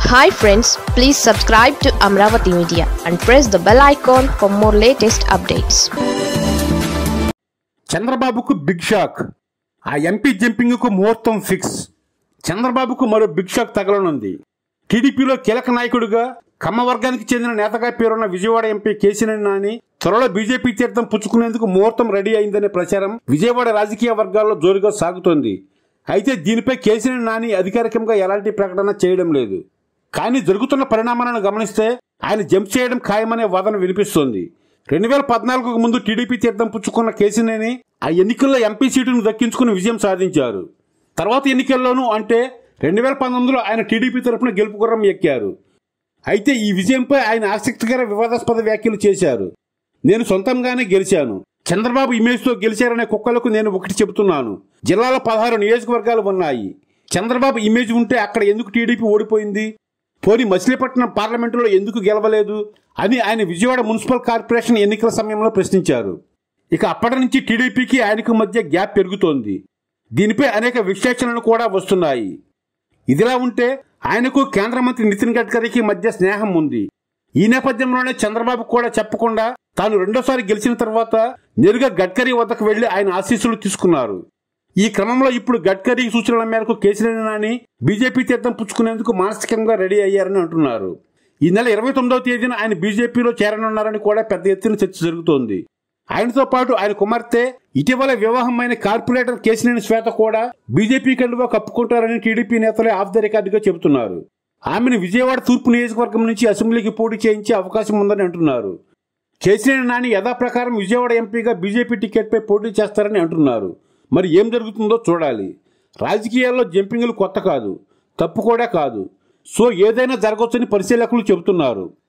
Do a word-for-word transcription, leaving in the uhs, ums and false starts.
Hi friends, please subscribe to Amaravathi Media and press the bell icon for more latest updates. చంద్రబాబుకు big shock. ఆ MP జంపింగ్కు ముహూర్తం fix. చంద్రబాబుకు మరో big shock తగలనుంది. టీడీపీలో కీలక నాయకుడిగా కమ్మ వర్గానికి చెందిన నేతగా పేరున్న విజయవాడ ఎంపీ కేసినేని నాని త్వరలో బీజేపీ తీర్థం పుచ్చుకునేందుకు ముహూర్తం రెడీ అయిందనే ప్రచారం విజయవాడ రాజకీయ వర్గాల్లో జోరుగా సాగుతోంది. అయితే దీనిపై కేసినేని నాని అధికారికంగా ఎలాంటి ప్రకటన చేయడం లేదు. కానీ జరుగుతున్న పరిణామాలను గమనిస్తే ఆయన జంప్ చేయడం ఖాయమనే వాదన వినిపిస్తోంది. రెండు వేల పద్నాలుగుకు ముందు టీడీపీ తీర్థం పుచ్చుకున్న కేసినేని ఆ ఎన్నికల్లో ఎంపీ సీటును దక్కించుకుని విజయం సాధించారు. తర్వాత ఎన్నికల్లోనూ అంటే రెండు వేల పంతొమ్మిదిలో ఆయన టీడీపీ తరఫున గెలుపు గుర్రం ఎక్కారు. అయితే ఈ విజయంపై ఆయన ఆసక్తికర వివాదాస్పద వ్యాఖ్యలు చేశారు. నేను సొంతంగానే గెలిచాను. చంద్రబాబు ఇమేజ్తో గెలిచారనే కుక్కలకు నేను ఒకటి చెబుతున్నాను. జిల్లాలో పదహారు నియోజకవర్గాలు ఉన్నాయి. చంద్రబాబు ఇమేజ్ ఉంటే అక్కడ ఎందుకు టీడీపీ ఓడిపోయింది? పోనీ మచిలీపట్నం పార్లమెంటులో ఎందుకు గెలవలేదు అని ఆయన విజయవాడ మున్సిపల్ కార్పొరేషన్ ఎన్నికల సమయంలో ప్రశ్నించారు. ఇక అప్పటి నుంచి టీడీపీకి ఆయనకు మధ్య గ్యాప్ పెరుగుతోంది. దీనిపై అనేక విశ్లేషణలు కూడా వస్తున్నాయి. ఇదిలా ఉంటే ఆయనకు కేంద్ర మంత్రి నితిన్ గడ్కరీకి మధ్య స్నేహం ఉంది. ఈ నేపథ్యంలోనే చంద్రబాబు కూడా చెప్పకుండా తాను రెండోసారి గెలిచిన తర్వాత నేరుగా గడ్కరీ వద్దకు వెళ్లి ఆయన ఆశీస్సులు తీసుకున్నారు. ఈ క్రమంలో ఇప్పుడు గడ్కరీ సూచనల మేరకు కేసినేని నాని బీజేపీ తీర్థం పుచ్చుకునేందుకు మానసికంగా రెడీ అయ్యారని అంటున్నారు. ఈ నెల ఇరవై తొమ్మిదవ తేదీన ఆయన బీజేపీలో చేరనున్నారని కూడా పెద్ద ఎత్తున చర్చ జరుగుతోంది. ఆయనతో పాటు ఆయన కుమార్తె ఇటీవల వివాహమైన కార్పొరేటర్ కేసినేని శ్వేత కూడా బీజేపీ కండువా కప్పుకుంటారని టీడీపీ నేతలే ఆఫ్ ద రికార్డుగా చెబుతున్నారు. ఆమెను విజయవాడ తూర్పు నియోజకవర్గం నుంచి అసెంబ్లీకి పోటీ చేయించే అవకాశం ఉందని అంటున్నారు. కేసినేని నాని యథాప్రకారం విజయవాడ ఎంపీగా బీజేపీ టికెట్పై పోటీ చేస్తారని అంటున్నారు. మరి ఏం జరుగుతుందో చూడాలి. రాజకీయాల్లో జంపింగ్లు కొత్త కాదు, తప్పు కూడా కాదు. సో ఏదైనా జరగవచ్చని పరిశీలకులు చెబుతున్నారు.